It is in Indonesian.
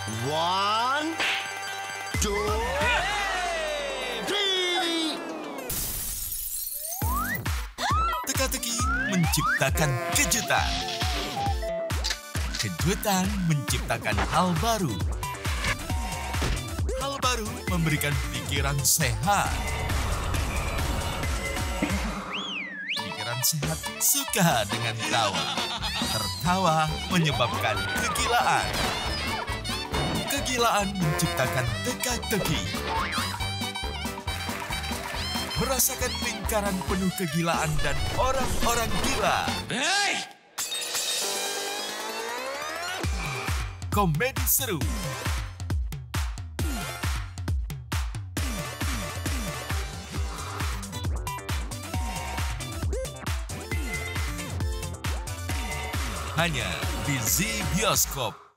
One, two, three. Teka-teki menciptakan kejutan. Kejutan menciptakan hal baru. Hal baru memberikan pikiran sehat. Pikiran sehat suka dengan tawa. Tertawa menyebabkan kegilaan. Kegilaan menciptakan teka-teki. Merasakan lingkaran penuh kegilaan dan orang-orang gila. Komedi seru. Hanya di Z Bioskop.